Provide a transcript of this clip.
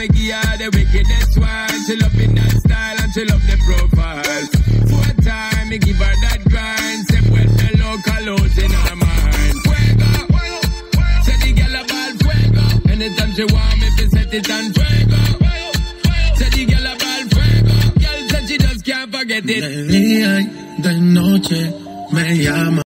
me give her the wickedest one. She love in that style and she love the profile. 4 times me give her that grind. Say well the local house in her mind. Fuego, say the girl about fuego. Anytime she want me to set it on fuego. Say the girl about fuego. Girl said she just can't forget it. De día y de noche me llama.